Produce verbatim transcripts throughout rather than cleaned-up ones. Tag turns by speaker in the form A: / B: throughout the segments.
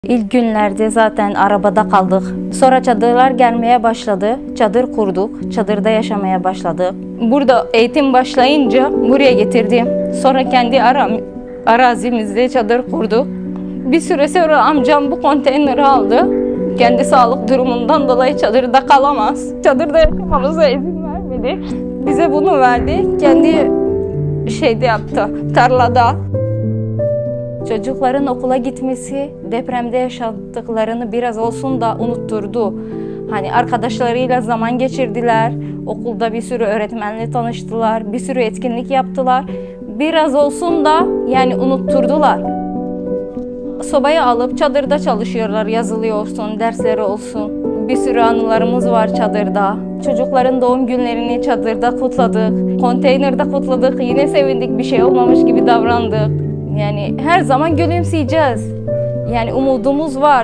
A: İlk günlerde zaten arabada kaldık. Sonra çadırlar gelmeye başladı. Çadır kurduk. Çadırda yaşamaya başladık. Burada eğitim başlayınca buraya getirdim. Sonra kendi aram, arazimizde çadır kurduk. Bir süre sonra amcam bu konteyneri aldı. Kendi sağlık durumundan dolayı çadırda kalamaz. Çadırda yaşamamıza izin vermedi. Bize bunu verdi. Kendi şeyde yaptı, tarlada. Çocukların okula gitmesi depremde yaşadıklarını biraz olsun da unutturdu. Hani arkadaşlarıyla zaman geçirdiler, okulda bir sürü öğretmenle tanıştılar, bir sürü etkinlik yaptılar. Biraz olsun da yani unutturdular. Sobayı alıp çadırda çalışıyorlar, yazılı olsun, dersleri olsun. Bir sürü anılarımız var çadırda. Çocukların doğum günlerini çadırda kutladık, konteynerde kutladık, yine sevindik, bir şey olmamış gibi davrandık. Yani her zaman gülümseyeceğiz. Yani umudumuz var.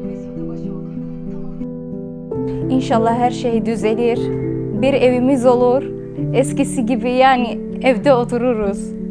A: İnşallah her şey düzelir. Bir evimiz olur. Eskisi gibi yani evde otururuz.